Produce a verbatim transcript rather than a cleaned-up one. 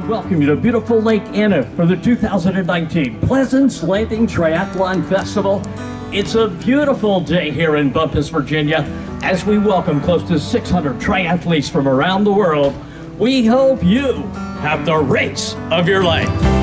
Welcome you to beautiful Lake Anna for the two thousand nineteen Pleasance Landing Triathlon Festival. It's a beautiful day here in Bumpus, Virginia, as we welcome close to six hundred triathletes from around the world. We hope you have the race of your life.